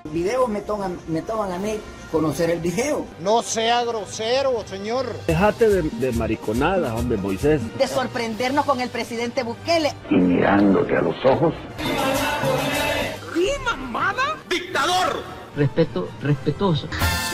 Videos me toman a mí conocer el video. No sea grosero, señor. Déjate de mariconadas, hombre, Moisés. De sorprendernos con el presidente Bukele. Y mirándote a los ojos. ¿Qué mamada? ¡Dictador! Respeto, respetuoso.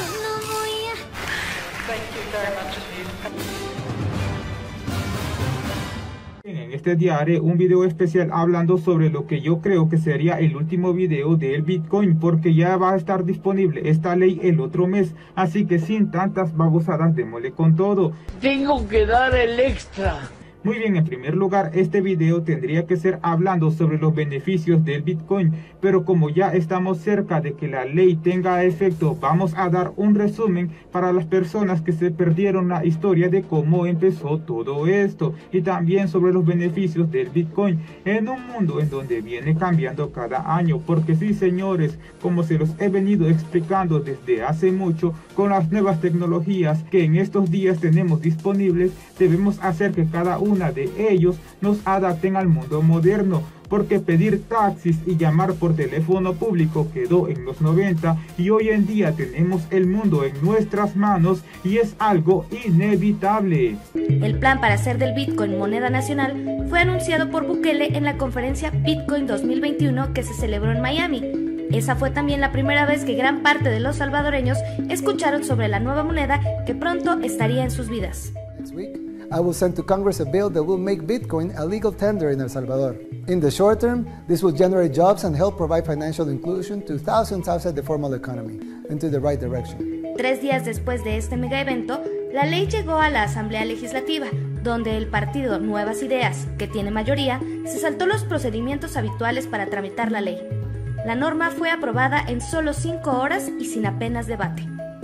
En este día haré un video especial hablando sobre lo que yo creo que sería el último video del Bitcoin, porque ya va a estar disponible esta ley el otro mes, así que sin tantas babosadas démosle con todo. Tengo que dar el extra. Muy bien, en primer lugar, este video tendría que ser hablando sobre los beneficios del Bitcoin, pero como ya estamos cerca de que la ley tenga efecto, vamos a dar un resumen para las personas que se perdieron la historia de cómo empezó todo esto, y también sobre los beneficios del Bitcoin en un mundo en donde viene cambiando cada año, porque sí, señores, como se los he venido explicando desde hace mucho, con las nuevas tecnologías que en estos días tenemos disponibles, debemos hacer que cada una de ellos nos adapten al mundo moderno, porque pedir taxis y llamar por teléfono público quedó en los 90 y hoy en día tenemos el mundo en nuestras manos y es algo inevitable. El plan para hacer del Bitcoin moneda nacional fue anunciado por Bukele en la conferencia Bitcoin 2021 que se celebró en Miami. Esa fue también la primera vez que gran parte de los salvadoreños escucharon sobre la nueva moneda que pronto estaría en sus vidas. I will send to Congress a bill that will make Bitcoin a legal tender in El Salvador. In the short term, this will generate jobs and help provide financial inclusion to thousands outside the formal economy, into the right direction. 3 días después de este mega evento, la ley llegó a la Asamblea Legislativa, donde el partido Nuevas Ideas, que tiene mayoría, se saltó los procedimientos habituales para tramitar la ley. La norma fue aprobada en solo 5 horas y sin apenas debate.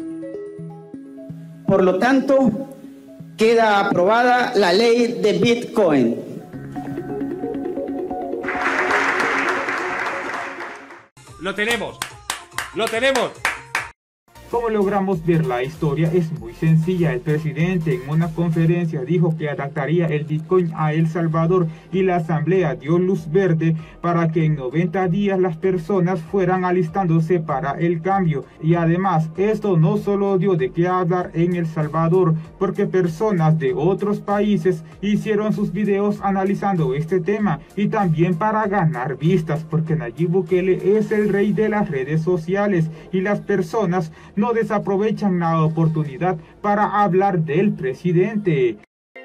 Por lo tanto, queda aprobada la ley de Bitcoin. ¡Lo tenemos! ¡Lo tenemos! Como logramos ver, la historia es muy sencilla. El presidente en una conferencia dijo que adaptaría el Bitcoin a El Salvador y la asamblea dio luz verde para que en 90 días las personas fueran alistándose para el cambio. Y además, esto no solo dio de qué hablar en El Salvador, porque personas de otros países hicieron sus videos analizando este tema y también para ganar vistas, porque Nayib Bukele es el rey de las redes sociales y las personas no desaprovechan la oportunidad para hablar del presidente.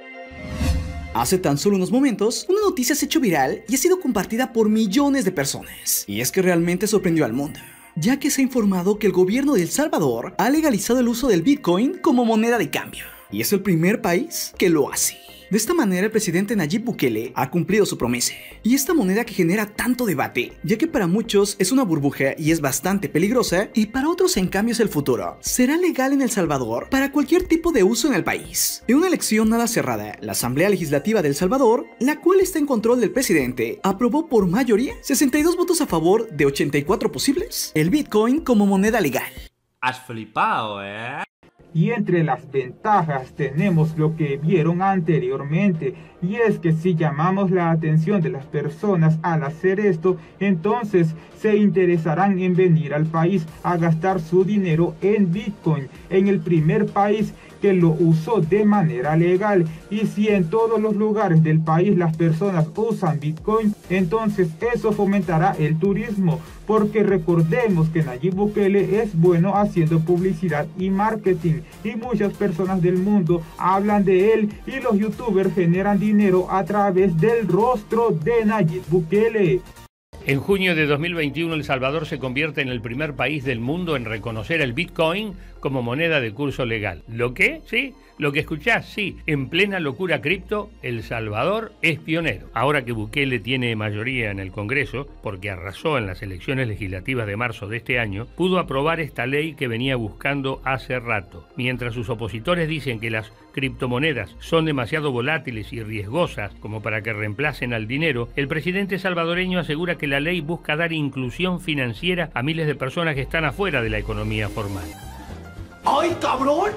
Hace tan solo unos momentos, una noticia se ha hecho viral y ha sido compartida por millones de personas. Y es que realmente sorprendió al mundo, ya que se ha informado que el gobierno de El Salvador ha legalizado el uso del Bitcoin como moneda de cambio. Y es el primer país que lo hace. De esta manera, el presidente Nayib Bukele ha cumplido su promesa. Y esta moneda que genera tanto debate, ya que para muchos es una burbuja y es bastante peligrosa, y para otros en cambio es el futuro, será legal en El Salvador para cualquier tipo de uso en el país. En una elección nada cerrada, la Asamblea Legislativa de El Salvador, la cual está en control del presidente, aprobó por mayoría 62 votos a favor de 84 posibles el Bitcoin como moneda legal. Has flipado, ¿eh? Y entre las ventajas tenemos lo que vieron anteriormente, y es que si llamamos la atención de las personas al hacer esto, entonces se interesarán en venir al país a gastar su dinero en Bitcoin, en el primer país que lo usó de manera legal. Y si en todos los lugares del país las personas usan Bitcoin, entonces eso fomentará el turismo, porque recordemos que Nayib Bukele es bueno haciendo publicidad y marketing, y muchas personas del mundo hablan de él, y los youtubers generan dinero a través del rostro de Nayib Bukele. En junio de 2021, El Salvador se convierte en el primer país del mundo en reconocer el Bitcoin como moneda de curso legal. ¿Lo qué? Sí, lo que escuchás, sí. En plena locura cripto, El Salvador es pionero. Ahora que Bukele tiene mayoría en el Congreso, porque arrasó en las elecciones legislativas de marzo de este año, pudo aprobar esta ley que venía buscando hace rato. Mientras sus opositores dicen que las criptomonedas son demasiado volátiles y riesgosas como para que reemplacen al dinero, el presidente salvadoreño asegura que la ley busca dar inclusión financiera a miles de personas que están afuera de la economía formal. ¡Ay, cabrón!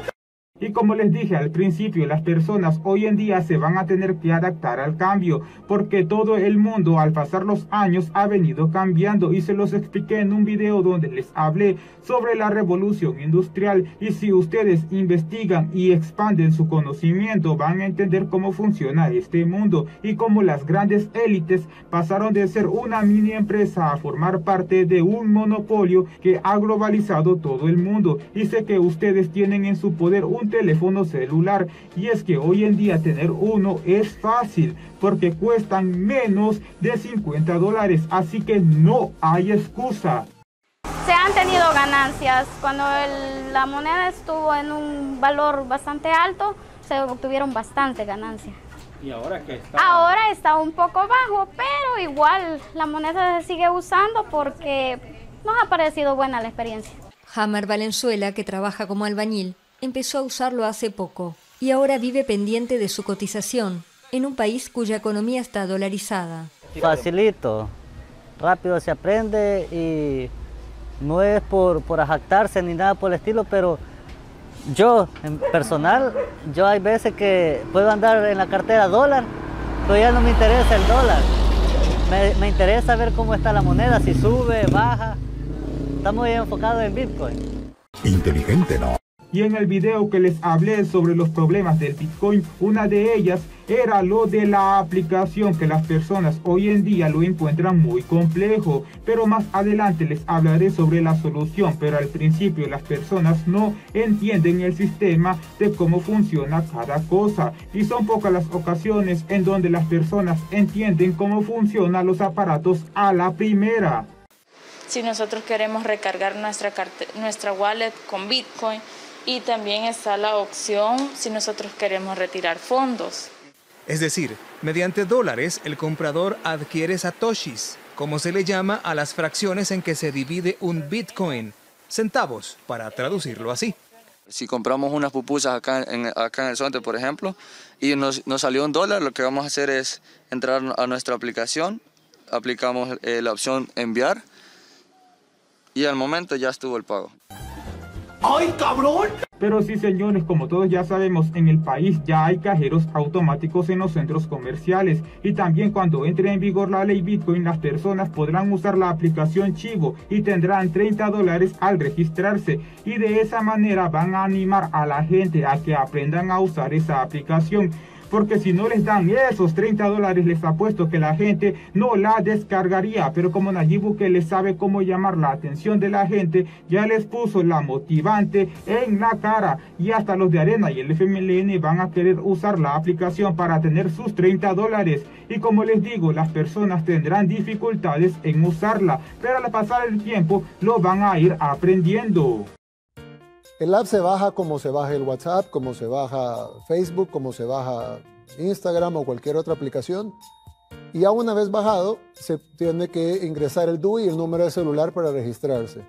Y como les dije al principio, las personas hoy en día se van a tener que adaptar al cambio, porque todo el mundo al pasar los años ha venido cambiando, y se los expliqué en un video donde les hablé sobre la revolución industrial, y si ustedes investigan y expanden su conocimiento van a entender cómo funciona este mundo y cómo las grandes élites pasaron de ser una mini empresa a formar parte de un monopolio que ha globalizado todo el mundo. Y sé que ustedes tienen en su poder un teléfono celular, y es que hoy en día tener uno es fácil porque cuestan menos de $50, así que no hay excusa. Se han tenido ganancias. Cuando la moneda estuvo en un valor bastante alto, se obtuvieron bastante ganancias. ¿Y ahora qué está? Ahora está un poco bajo, pero igual la moneda se sigue usando porque nos ha parecido buena la experiencia. Hammer Valenzuela, que trabaja como albañil, empezó a usarlo hace poco y ahora vive pendiente de su cotización en un país cuya economía está dolarizada. Facilito, rápido se aprende y no es por jactarse ni nada por el estilo, pero yo, en personal, yo hay veces que puedo andar en la cartera dólar, pero ya no me interesa el dólar. Me interesa ver cómo está la moneda, si sube, baja. Estamos muy enfocados en Bitcoin. Inteligente, ¿no? Y en el video que les hablé sobre los problemas del Bitcoin, una de ellas era lo de la aplicación, que las personas hoy en día lo encuentran muy complejo, pero más adelante les hablaré sobre la solución. Pero al principio las personas no entienden el sistema de cómo funciona cada cosa, y son pocas las ocasiones en donde las personas entienden cómo funcionan los aparatos a la primera. Si nosotros queremos recargar nuestra wallet con Bitcoin, y también está la opción si nosotros queremos retirar fondos. Es decir, mediante dólares el comprador adquiere satoshis, como se le llama a las fracciones en que se divide un Bitcoin, centavos, para traducirlo así. Si compramos unas pupusas acá en el Zonte, por ejemplo, y nos salió $1, lo que vamos a hacer es entrar a nuestra aplicación, aplicamos la opción enviar, y al momento ya estuvo el pago. ¡Ay, cabrón! Pero sí, señores, como todos ya sabemos, en el país ya hay cajeros automáticos en los centros comerciales, y también cuando entre en vigor la ley Bitcoin, las personas podrán usar la aplicación Chivo y tendrán $30 al registrarse, y de esa manera van a animar a la gente a que aprendan a usar esa aplicación. Porque si no les dan esos $30, les apuesto que la gente no la descargaría. Pero como Nayib Bukele sabe cómo llamar la atención de la gente, ya les puso la motivante en la cara. Y hasta los de Arena y el FMLN van a querer usar la aplicación para tener sus $30. Y como les digo, las personas tendrán dificultades en usarla, pero al pasar el tiempo lo van a ir aprendiendo. El app se baja como se baja el WhatsApp, como se baja Facebook, como se baja Instagram o cualquier otra aplicación. Y ya una vez bajado, se tiene que ingresar el DUI y el número de celular para registrarse.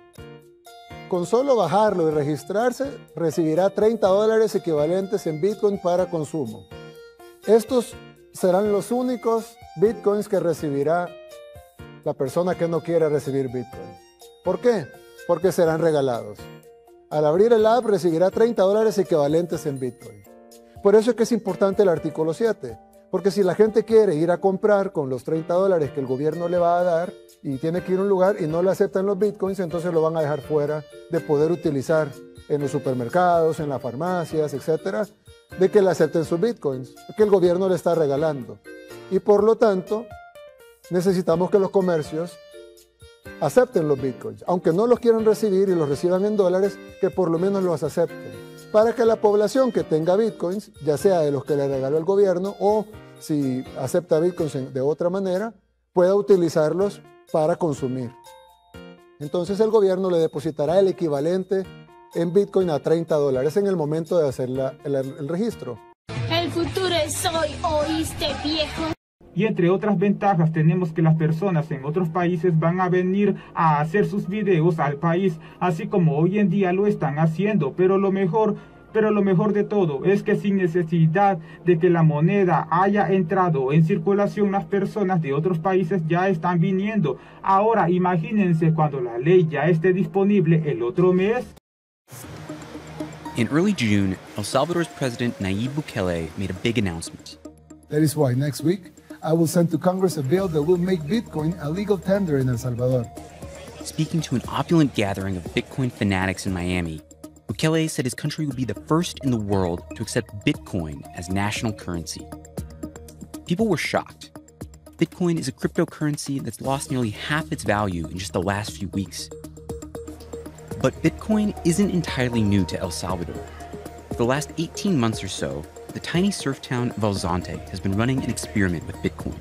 Con solo bajarlo y registrarse, recibirá $30 equivalentes en Bitcoin para consumo. Estos serán los únicos Bitcoins que recibirá la persona que no quiera recibir Bitcoin. ¿Por qué? Porque serán regalados. Al abrir el app recibirá $30 equivalentes en Bitcoin. Por eso es que es importante el artículo 7, porque si la gente quiere ir a comprar con los $30 que el gobierno le va a dar y tiene que ir a un lugar y no le aceptan los Bitcoins, entonces lo van a dejar fuera de poder utilizar en los supermercados, en las farmacias, etcétera, de que le acepten sus Bitcoins, que el gobierno le está regalando. Y por lo tanto, necesitamos que los comercios acepten los Bitcoins, aunque no los quieran recibir y los reciban en dólares, que por lo menos los acepten, para que la población que tenga Bitcoins, ya sea de los que le regaló el gobierno o si acepta Bitcoins de otra manera, pueda utilizarlos para consumir. Entonces el gobierno le depositará el equivalente en Bitcoin a $30 en el momento de hacer el registro. El futuro es hoy, ¿oíste, viejo? Y entre otras ventajas tenemos que las personas en otros países van a venir a hacer sus videos al país, así como hoy en día lo están haciendo, pero lo mejor de todo es que sin necesidad de que la moneda haya entrado en circulación, las personas de otros países ya están viniendo. Ahora imagínense cuando la ley ya esté disponible el otro mes. In early June, El Salvador's President Nayib Bukele made a big announcement. That is why next week, I will send to Congress a bill that will make Bitcoin a legal tender in El Salvador. Speaking to an opulent gathering of Bitcoin fanatics in Miami, Bukele said his country would be the first in the world to accept Bitcoin as national currency. People were shocked. Bitcoin is a cryptocurrency that's lost nearly half its value in just the last few weeks. But Bitcoin isn't entirely new to El Salvador. For the last 18 months or so, the tiny surf town of El Zonte has been running an experiment with Bitcoin.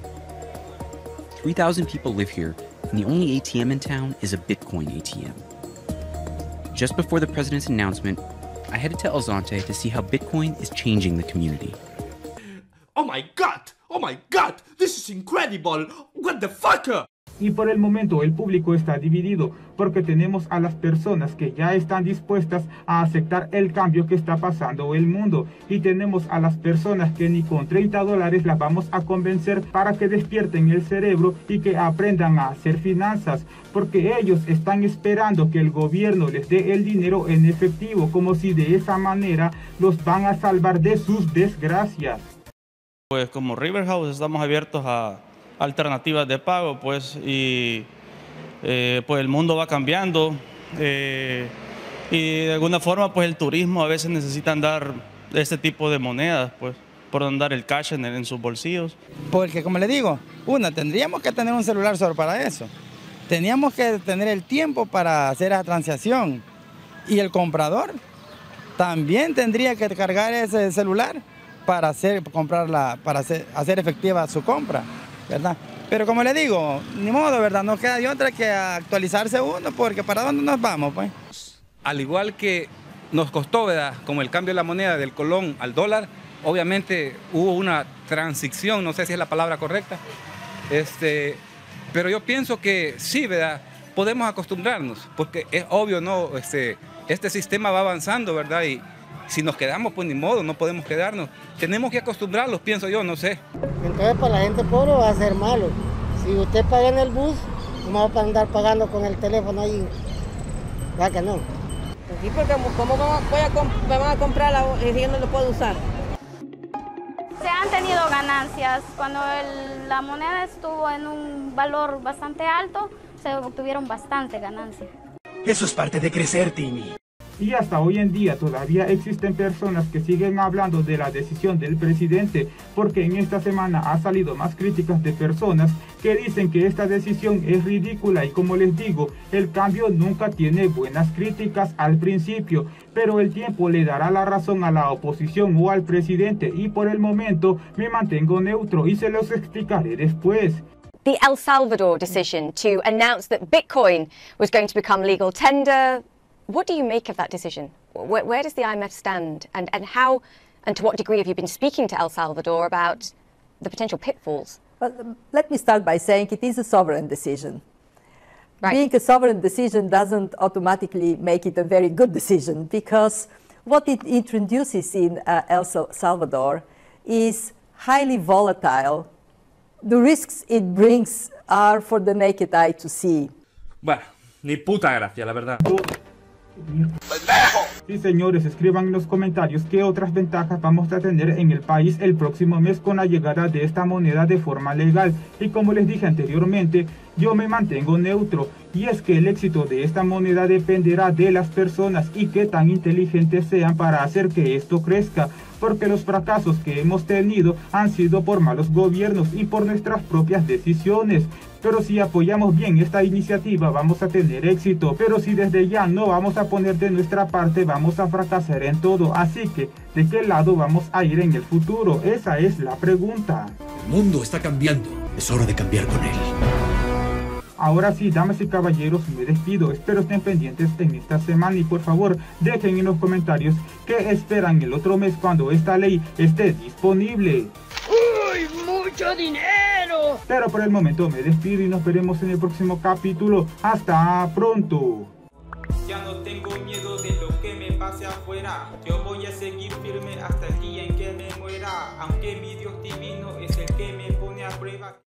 3,000 people live here, and the only ATM in town is a Bitcoin ATM. Just before the president's announcement, I headed to El Zonte to see how Bitcoin is changing the community. Oh my God! Oh my God! This is incredible! What the fuck? Y por el momento el público está dividido porque tenemos a las personas que ya están dispuestas a aceptar el cambio que está pasando el mundo y tenemos a las personas que ni con $30 las vamos a convencer para que despierten el cerebro y que aprendan a hacer finanzas porque ellos están esperando que el gobierno les dé el dinero en efectivo como si de esa manera los van a salvar de sus desgracias. Pues como River House estamos abiertos a alternativas de pago, pues, y pues el mundo va cambiando y de alguna forma pues el turismo a veces necesita andar este tipo de monedas, pues, por andar el cash en sus bolsillos. Porque como le digo, tendríamos que tener un celular solo para eso. Teníamos que tener el tiempo para hacer la transacción y el comprador también tendría que cargar ese celular para hacer efectiva su compra, ¿verdad? Pero como le digo, ni modo, ¿verdad? No queda de otra que actualizarse uno, porque ¿para dónde nos vamos, pues? Al igual que nos costó, ¿verdad? Como el cambio de la moneda del colón al dólar, obviamente hubo una transición, no sé si es la palabra correcta, pero yo pienso que sí, ¿verdad? Podemos acostumbrarnos, porque es obvio, ¿no? Este sistema va avanzando, ¿verdad? Y si nos quedamos, pues ni modo, no podemos quedarnos. Tenemos que acostumbrarlos, pienso yo, no sé. Entonces para la gente pobre va a ser malo. Si usted paga en el bus, no va a andar pagando con el teléfono ahí. ¿Verdad que no? Sí, porque ¿cómo me van a comprar si yo no lo puedo usar? Se han tenido ganancias. Cuando la moneda estuvo en un valor bastante alto, se obtuvieron bastante ganancias. Eso es parte de crecer, Timmy. Y hasta hoy en día todavía existen personas que siguen hablando de la decisión del presidente, porque en esta semana ha salido más críticas de personas que dicen que esta decisión es ridícula y como les digo, el cambio nunca tiene buenas críticas al principio, pero el tiempo le dará la razón a la oposición o al presidente y por el momento me mantengo neutro y se los explicaré después. The El Salvador decision to announce that Bitcoin was going to become legal tender. What do you make of that decision? Where does the IMF stand? And how and to what degree have you been speaking to El Salvador about the potential pitfalls? Well, let me start by saying it is a sovereign decision. Right. Being a sovereign decision doesn't automatically make it a very good decision because what it introduces in El Salvador is highly volatile. The risks it brings are for the naked eye to see. Bueno, ni puta gracia, la verdad. Sí, señores, escriban en los comentarios qué otras ventajas vamos a tener en el país el próximo mes con la llegada de esta moneda de forma legal. Y como les dije anteriormente, yo me mantengo neutro. Y es que el éxito de esta moneda dependerá de las personas y qué tan inteligentes sean para hacer que esto crezca. Porque los fracasos que hemos tenido han sido por malos gobiernos y por nuestras propias decisiones. Pero si apoyamos bien esta iniciativa vamos a tener éxito, pero si desde ya no vamos a poner de nuestra parte vamos a fracasar en todo. Así que, ¿de qué lado vamos a ir en el futuro? Esa es la pregunta. El mundo está cambiando, es hora de cambiar con él. Ahora sí, damas y caballeros, me despido. Espero estén pendientes en esta semana y por favor dejen en los comentarios qué esperan el otro mes cuando esta ley esté disponible. ¡Uy, mucho dinero! Pero por el momento me despido y nos veremos en el próximo capítulo. ¡Hasta pronto! Ya no tengo miedo de lo que me pase afuera. Yo voy a seguir firme hasta el día en que me muera. Aunque mi Dios divino es el que me pone a prueba.